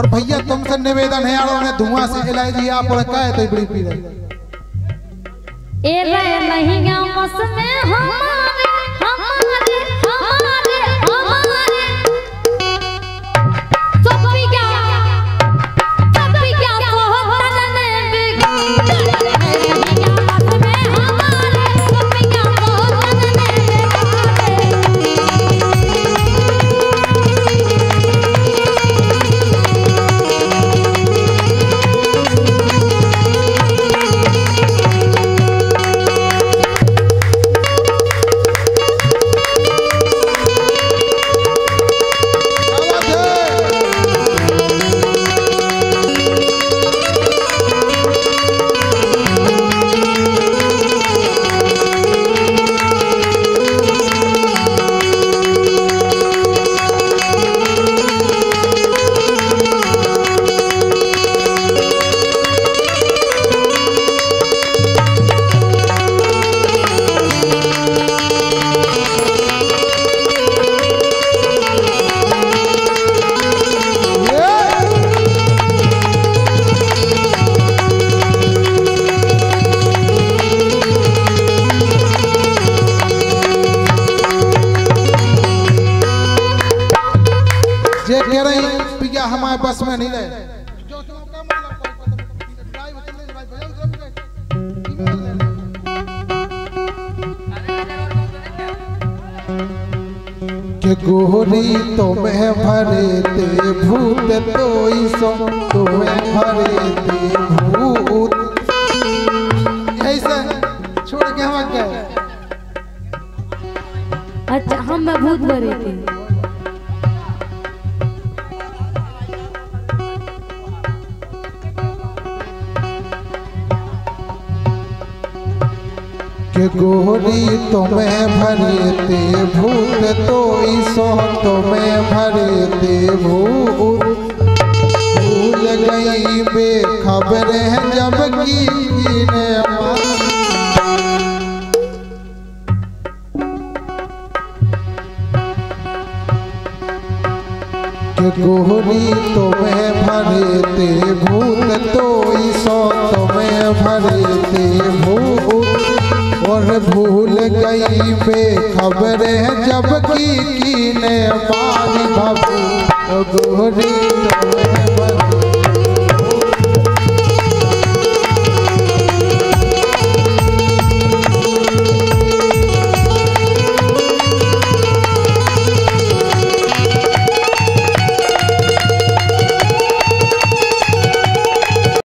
और भैया तुमसे निवेदन है यार उन्हें धुआं से इलायची आप और क्या है तो बड़ी पी रहे ए रे नहीं गामस में हमारे हमारे हमारे हमारे सब भी क्या कोहतन ने नहीं गामस में हमारे सब भी क्या कोहतन ने हमारे बस में नहीं रहे के गोरी तुम्हें भरे ते भूत तो सो तुम्हें भरे ते भूत ऐसा छोड़ के हम गए। अच्छा हम भूत भरे थे के गोरी तुम्हें भरे ते भूत तो सो तुम्हें भरे ते भूत भूल गई बेखबर है जब की ने के गोरी तुम्हें भरे ते भूत तो सो तुम्हें भरे ते भूत और भूल गई बेखबर है जब की ने मारी बाबू गोरी